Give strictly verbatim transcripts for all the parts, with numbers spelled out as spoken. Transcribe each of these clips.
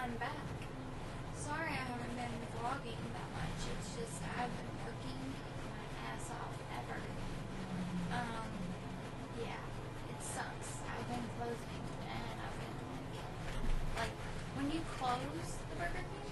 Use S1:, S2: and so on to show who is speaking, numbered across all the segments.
S1: I'm back. Sorry I haven't been vlogging that much. It's just I've been working my ass off ever. Um, yeah, it sucks. I've been closing and I've been like, when you close the Burger King,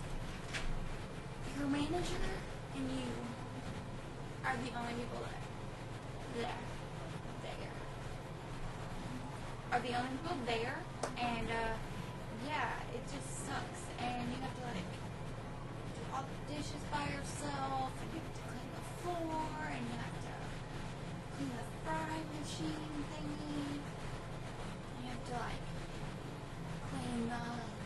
S1: your manager and you are the only people that there, there, are the only people there, and uh, yeah, it just sucks, and you have to like do all the dishes by yourself, and you have to clean the floor, and you have to clean the frying machine thingy, and you have to like clean the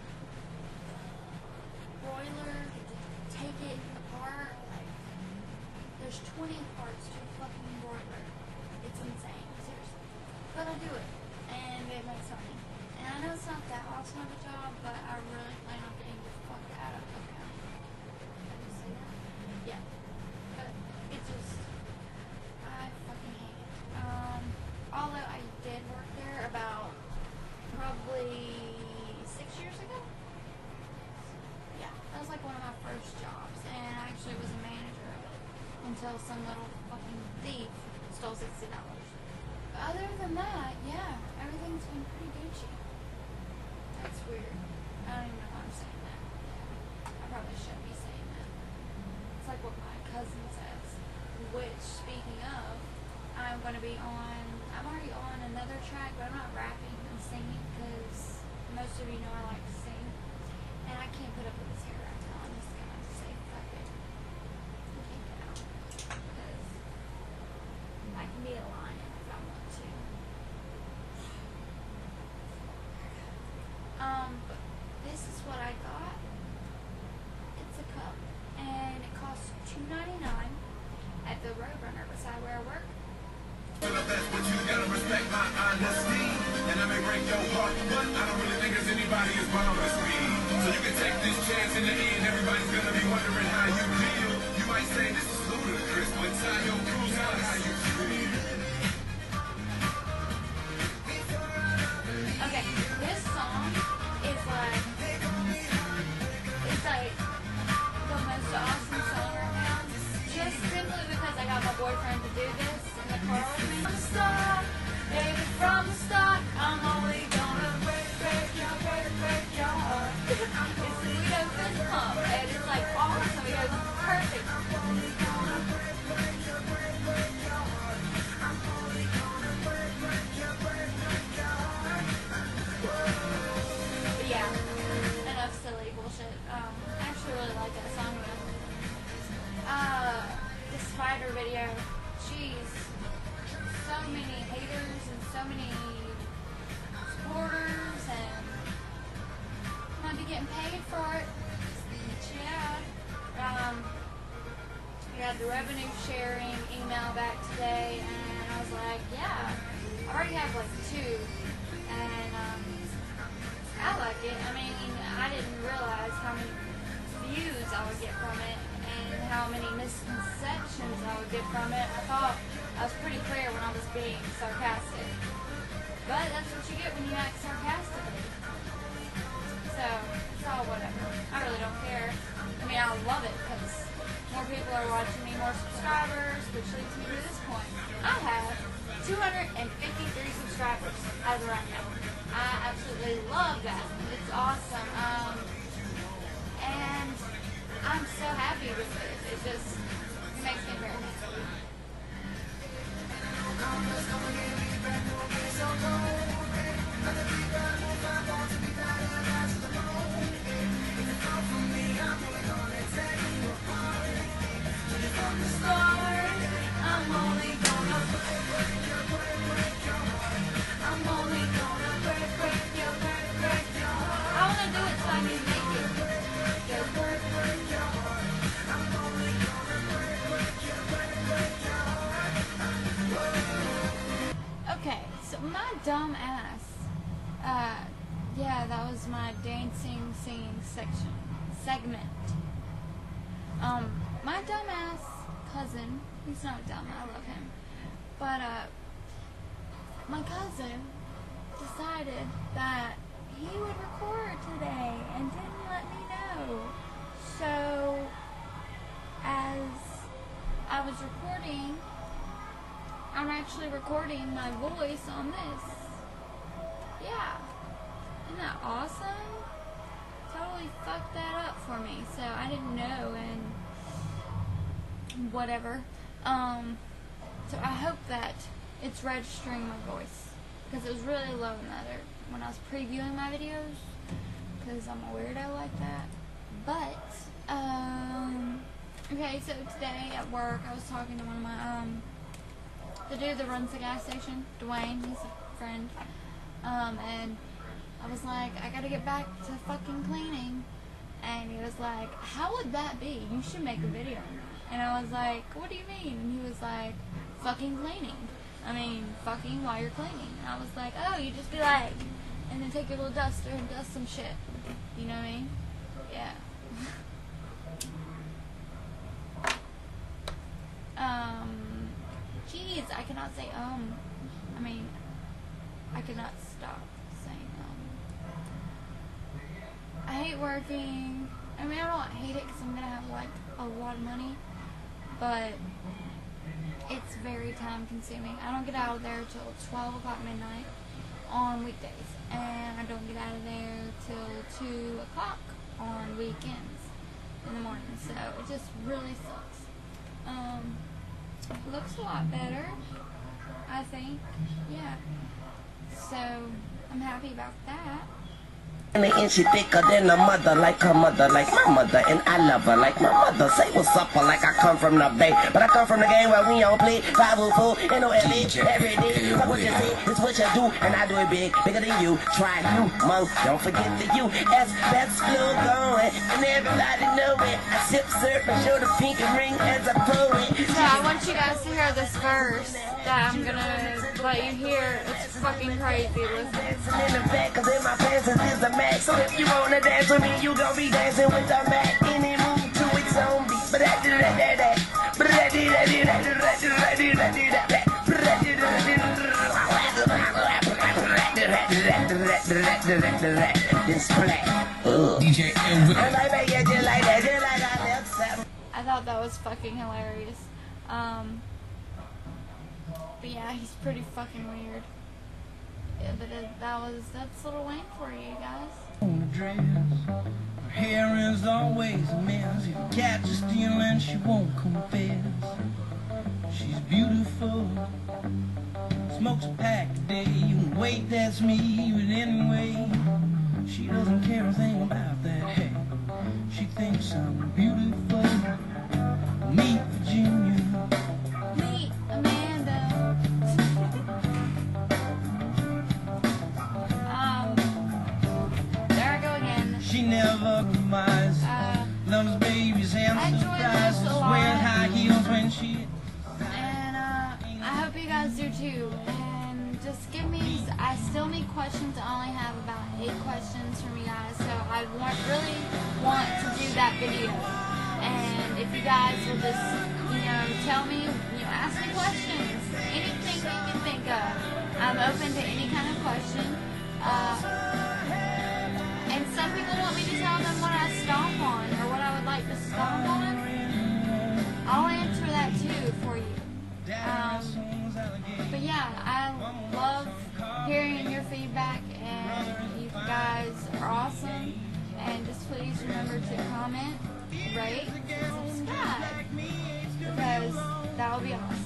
S1: broiler, take it apart, like there's twenty parts to a fucking broiler. It's insane, seriously. But I do it, and it makes money. And I know it's not that awesome of a job, but I really plan on getting the fuck out of Cook County. Can you see that? Yeah. But it just, I fucking hate it. Um, although I did work there about probably six years ago. Yeah, that was like one of my first jobs, and I actually was a manager of it until some little fucking thief stole sixty dollars. But other than that, yeah, everything's been pretty Gucci. That's weird. I don't even know why I'm saying that. I probably shouldn't be saying that. It's like what my cousin says. Which, speaking of, I'm going to be on, I'm already on another track, but I'm not rapping and singing because most of you know I like to sing. And I can't put up with this hair right now. I'm just going to say fuck it. I can't get out. Because I can be a lion if I want to. Um, but this is what I got. It's a cup, and it costs two ninety-nine at the Roadrunner beside where I work.
S2: To the best, but you gotta respect my honesty. And I may break your heart, but I don't really think there's anybody as wrong as me. So you can take this chance in the end. Everybody's gonna be wondering how you feel. You might say this is ludicrous, but tie your cruise out how you feel.
S1: Okay, this song is like, it's like the most awesome song right now. Just simply because I got my boyfriend to do this in the car with me. From the start, baby, from the start, I'm only gonna break, break your, break, break your heart. It's Guido fist pump, and it's like awesome. He goes, perfect. I'm only gonna break, break your, break, break your heart. I'm only gonna break, break your, break, break your heart. But yeah, enough silly bullshit. Um, I actually really like that song though. Uh, the Spider video, jeez, so many haters and so many supporters, and I might be getting paid for it. But yeah, um, we had the revenue sharing email back today, and I was like, yeah, I already have like two, and um, I like it. I mean, I didn't realize how many views I would get from it and how many misconceptions I would get from it. I thought I was pretty clear when I was being sarcastic. But that's what you get when you act sarcastically. So, it's all whatever. I really don't care. I mean, I love it because more people are watching me, more subscribers, which leads me to this point. I have two hundred fifty-three subscribers as of right now. I absolutely love that. It's awesome. Um, and I'm so happy with it. It just it makes me very happy. From the start, I'm only gonna break, break your, break, break your heart. I'm only gonna break, break your, break, break your heart. I wanna do it so I can make it. Break, break your, break, break your heart. I'm only gonna break, break your, break, break your heart. Okay, so my dumb ass. Uh, yeah, that was my dancing, singing section segment. Um, my dumb ass cousin, he's not dumb, I love him, but uh, my cousin decided that he would record today and didn't let me know. So, as I was recording, I'm actually recording my voice on this. Yeah. Isn't that awesome? Totally fucked that up for me. So I didn't know and whatever. Um, so I hope that it's registering my voice. Because it was really low in the other, when I was previewing my videos. Because I'm a weirdo like that. But, um, okay, so today at work I was talking to one of my, um, the dude that runs the gas station, Dwayne, he's a friend. Um, and I was like, I gotta get back to fucking cleaning. And he was like, how would that be? You should make a video on that. And I was like, what do you mean? And he was like, fucking cleaning. I mean, fucking while you're cleaning. And I was like, oh, you just be like, and then take your little duster and dust some shit. You know what I mean? Yeah. um, jeez, I cannot say um. I mean, I cannot stop saying um. I hate working. I mean, I don't hate it because I'm gonna have like a lot of money, but it's very time consuming. I don't get out of there till twelve o'clock midnight on weekdays, and I don't get out of there till two o'clock on weekends in the morning, so it just really sucks. Um, it looks a lot better, I think, yeah, so I'm happy about that.
S3: And she thicker than a mother, like her mother, like my mother, and I love her like my mother. Say what's up, like I come from the Bay, but I come from the game where we don't play five oh four, N O L E, every day. Fuck what you say, it's what you do, and I do it big, bigger than you. Try you, monk, don't forget the U S, best flow going, and everybody know it. I sip, surf, and show the pink ring as I pull it.
S1: So I want you guys to hear this verse that I'm gonna let you hear. It's fucking crazy, listen.
S3: In the back, cause in my pants is the Mac. So if you wanna dance with me, you gon' be dancing with the Mac. Any move to its own beat. But I do that, that, that. But I do that, do that, do that, do that, do that, do that, that. But I do that, do that, this black. D J Elwood. And I make it just like that, just like I left seven.
S1: I thought that was fucking hilarious. Um, but yeah, he's pretty fucking weird. Yeah, but it, that was, that's Lil Wayne for you guys.
S4: On the dress, her hair is always a mess. If you catch her stealing, she won't confess. She's beautiful, smokes a pack a day. You can wait, that's me, but anyway, she doesn't care a thing about that. Hey, she thinks I'm beautiful. Meet Virginia.
S1: Meet Amanda. um, there I go again.
S4: She never compromises.
S1: Uh,
S4: Loves babies and
S1: I enjoy
S4: surprises.
S1: this a lot.
S4: Wears high heels when she.
S1: And uh, I hope you guys do too. And just give me, I still need questions. I only have about eight questions from you guys, so I want, really want to do that video. And if you guys will just, you know, tell me, you know, ask me questions, anything you can think of. I'm open to any kind of question. Uh, and some people want me to tell them what I stomp on or what I would like to stomp on. I'll answer that too for you. Um, but yeah, I love hearing your feedback, and you guys are awesome. And just please remember to comment, rate, and subscribe, because that will be awesome.